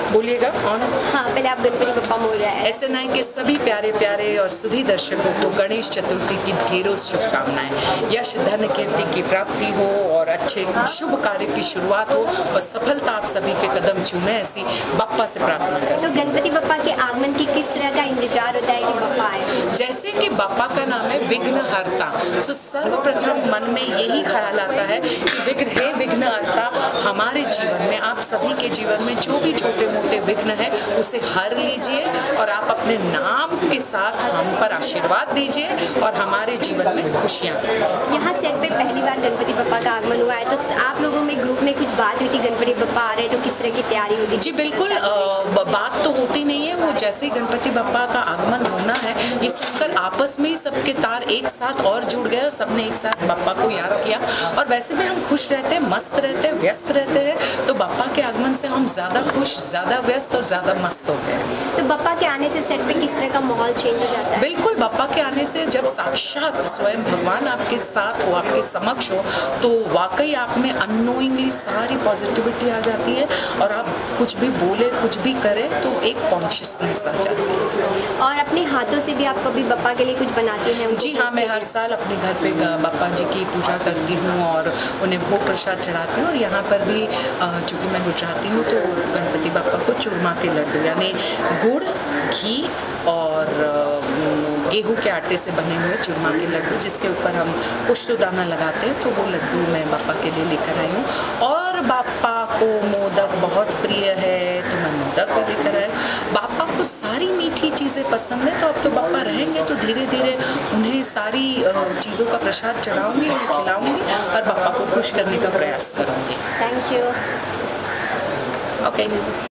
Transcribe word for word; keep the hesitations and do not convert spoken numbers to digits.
बोलिएगा ऑन। हाँ, पहले आप गणपति बप्पा मोरया है। एस एन आई के सभी प्यारे प्यारे और सुधी दर्शकों को गणेश चतुर्थी की ढेरों शुभकामनाएं। यश धन कीर्ति की प्राप्ति हो और अच्छे शुभ कार्य की शुरुआत हो और सफलता आप सभी के कदम चूमे, ऐसी बप्पा से प्रार्थना करें। तो गणपति बप्पा के आगमन की किस तरह का इंतजार होता है कि बप्पा आए? जैसे कि बप्पा का नाम है विघ्नहर्ता, तो सर्वप्रथम मन में यही ख्याल आता है कि विघ्न हे विघ्नहर्ता, हमारे जीवन में, आप सभी के जीवन में जो भी छोटे मोटे विघ्न है उसे हर लीजिए और आप अपने नाम के साथ हम पर आशीर्वाद दीजिए और हमारे जीवन में खुशियाँ। यहाँ सेट पे पहली बार गणपति बप्पा का आगमन हुआ है, तो आप लोगों में ग्रुप में कुछ बात हुई थी गणपति बप्पा आ रहे हैं तो किस तरह की तैयारी होगी? जी बिल्कुल, आ, बात तो होती नहीं है, वो जैसे ही गणपति बप्पा का आगमन होना है ये सुनकर आपस में ही सबके तार एक साथ और जुड़ गए और सबने एक साथ बप्पा को याद किया। और वैसे भी हम खुश रहते हैं, मस्त रहते हैं, व्यस्त रहते हैं, तो बप्पा के आगमन से हम ज़्यादा खुश, ज़्यादा व्यस्त और ज़्यादा मस्त हो गए। तो बप्पा के आने से सेट पे किस तरह का माहौल चेंज हो जाता है? बिल्कुल, बप्पा के आने से जब साक्षात स्वयं भगवान आपके साथ हो, आपके समक्ष हो, तो वाकई आप में अननोइंगली सारी पॉजिटिविटी आ जाती है और आप कुछ भी बोले, कुछ भी करें तो एक कॉन्शियसनेस आ जाती है। और अपने हाथों से भी आप कभी बप्पा के लिए कुछ बनाते हैं? जी हाँ, मैं हर साल अपने घर पे बप्पा जी की पूजा करती हूँ और उन्हें भोग प्रसाद चढ़ाती हूँ। और यहाँ पर भी चूँकि मैं गुजराती हूँ तो गणपति बप्पा को चूरमा के लड्डू यानी गुड़, घी और गेहूं के आटे से बने हुए चूरमा के लड्डू, जिसके ऊपर हम पुष्पदाना लगाते हैं, तो वो लड्डू मैं बप्पा के लिए लेकर आई हूँ। और बप्पा को मोदक बहुत प्रिय है तो मैं मोदक भी लेकर आई। बप्पा को सारी मीठी चीज़ें पसंद है, तो अब तो बप्पा रहेंगे तो धीरे धीरे उन्हें सारी चीज़ों का प्रसाद चढ़ाऊँगी, उन्हें खिलाऊँगी और बप्पा को खुश करने का प्रयास करूँगी। Thank you. ओके।